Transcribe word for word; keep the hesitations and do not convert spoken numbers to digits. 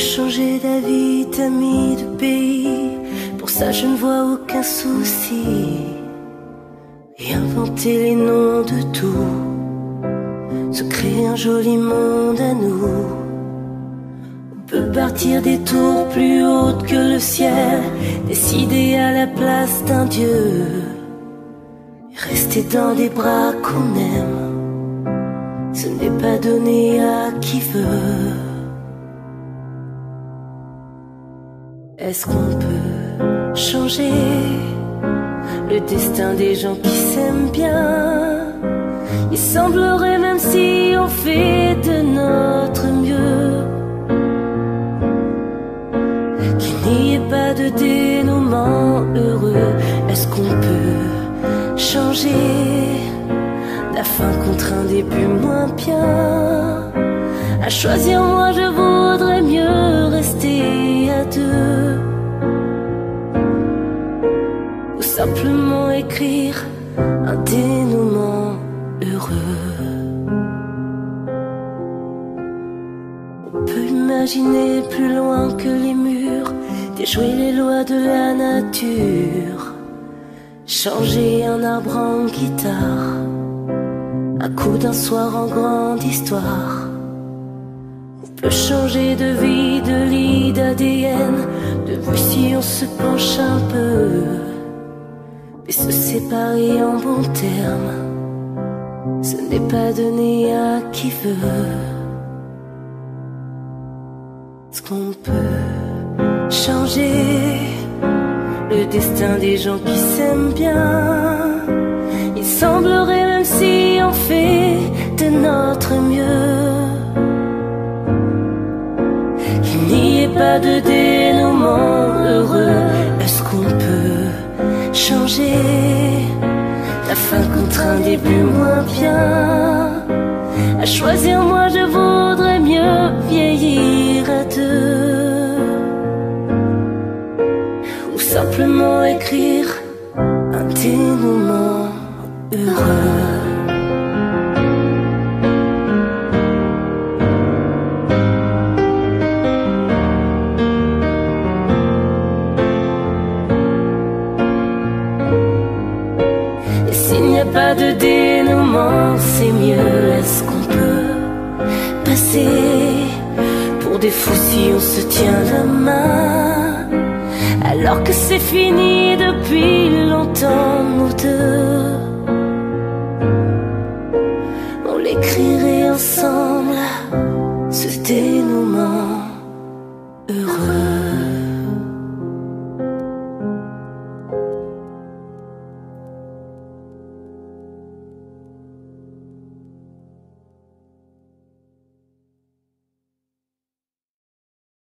changer d'avis, d'amis, de pays. Pour ça je ne vois aucun souci. Et inventer les noms de tout, se créer un joli monde à nous. On peut partir des tours plus hautes que le ciel, décider à la place d'un dieu, et rester dans des bras qu'on aime. Ce n'est pas donné à qui veut. Est-ce qu'on peut changer le destin des gens qui s'aiment bien? Il semblerait, même si on fait de notre mieux, qu'il n'y ait pas de dénouement heureux. Est-ce qu'on peut changer la fin contre un début moins bien? À choisir, moi je voudrais mieux rester à deux, ou simplement écrire un dénouement heureux. On peut imaginer plus loin que les murs, déjouer les lois de la nature, changer un arbre en guitare, un coup d'un soir en grande histoire. On peut changer de vie, de lit, d'A D N, de vue si on se penche un peu, mais se séparer en bons termes, ce n'est pas donné à qui veut. Est-ce qu'on peut changer le destin des gens qui s'aiment bien? Il semblerait, même si on fait de notre mieux, qu'il n'y ait pas de dénouement heureux. Est-ce qu'on peut changer la fin contre un début moins bien? À choisir, moi je voudrais mieux vieillir à deux, ou simplement écrire un dénouement heureux. Et s'il n'y a pas de dénouement, c'est mieux. Est-ce qu'on peut passer pour des fous si on se tient la main, alors que c'est fini depuis longtemps, nous deux?